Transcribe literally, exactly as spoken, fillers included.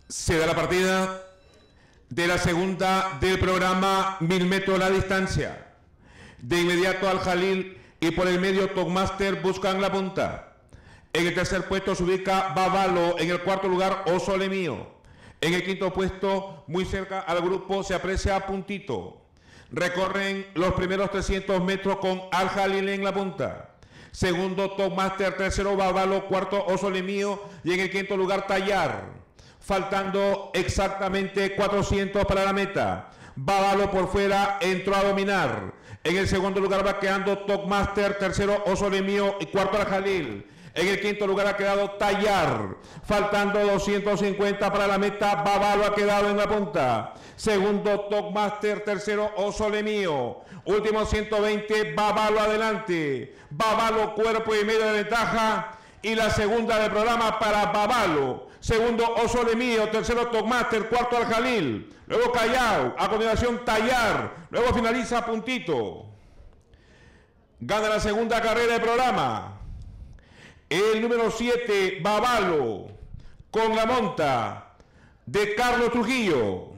Se da la partida de la segunda del programa Mil metros la distancia. De inmediato Al Jalil y por el medio Topmaster buscan la punta. En el tercer puesto se ubica Bavalo, en el cuarto lugar Osole Mío. En el quinto puesto, muy cerca al grupo, se aprecia Puntito. Recorren los primeros trescientos metros con Al Jalil en la punta. Segundo Topmaster, tercero Bavalo, cuarto Osole Mío y en el quinto lugar Tallar. Faltando exactamente cuatrocientos para la meta. Bavalo por fuera entró a dominar. En el segundo lugar va quedando Topmaster, tercero Osole Mío y cuarto Al Jalil. En el quinto lugar ha quedado Tallar. Faltando doscientos cincuenta para la meta. Bavalo ha quedado en la punta. Segundo Topmaster, tercero Osole Mío. Último ciento veinte, Bavalo adelante. Bavalo cuerpo y medio de ventaja. Y la segunda del programa para Bavalo. Segundo Osole Mío, tercero Topmaster, cuarto Al Jalil. Luego Callao, a continuación Tallar. Luego finaliza Puntito. Gana la segunda carrera del programa el número siete, Bavalo, con la monta de Carlos Trujillo.